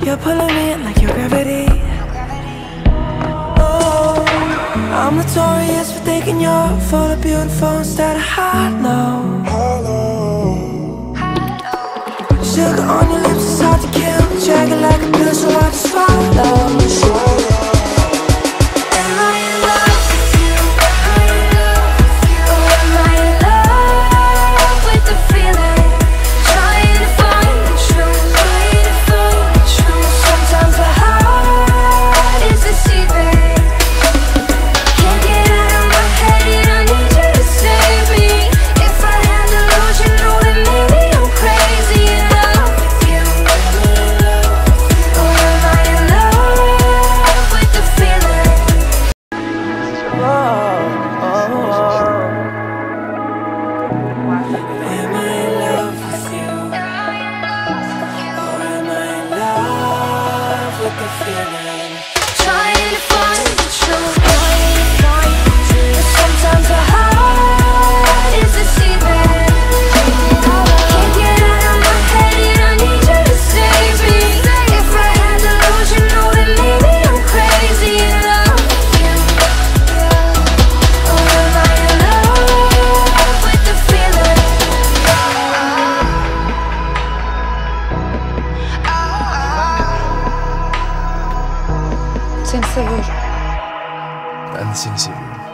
you're pulling me in like your gravity. Oh, I'm notorious for thinking you're full of beautiful instead of hollow. Sugar on your lips is hard to kill, jagged like a pill, so I just swallow. Seni seviyorum. Ben de seni seviyorum.